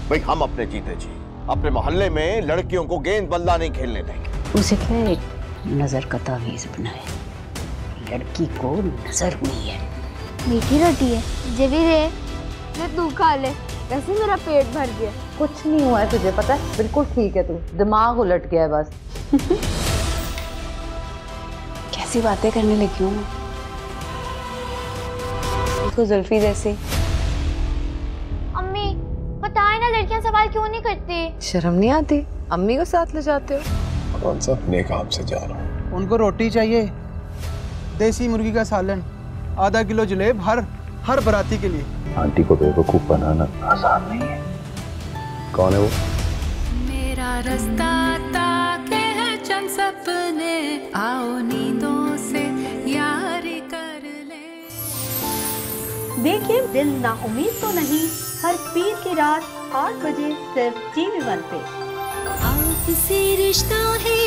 भाई हम अपने जीते जी अपने मोहल्ले में लड़कियों को गेंद बल्ला नहीं खेलने देंगे। उसे क्या एक नजर का तावीज बनाए, लड़की को नजर हुई है। मीठी रोटी है, मुझे भी दे। ले तू खा ले, वैसे मेरा पेट भर गया। कुछ नहीं हुआ है तुझे पता है, बिल्कुल ठीक है तू, दिमाग उलट गया है बस। कैसी बातें करने लगी हूँ तो जुल्फी जैसी। अम्मी बताए ना, लड़कियां सवाल क्यों नहीं करती? शर्म नहीं आती? अम्मी को साथ ले जाते हो। कौन सा अपने काम से जा रहा हूँ। उनको रोटी चाहिए, देसी मुर्गी का सालन, आधा किलो जलेब हर बराती के लिए। आंटी को बेवकूफ बनाना आसान नहीं है। कौन है वो? मेरा रास्ता ताके है चंद सपने, आओ नींदों से यारी कर ले। देखिए दिल ना उम्मीद तो नहीं, हर पीर की रात 8 बजे सिर्फ TV1 पे। आप से रिश्ता है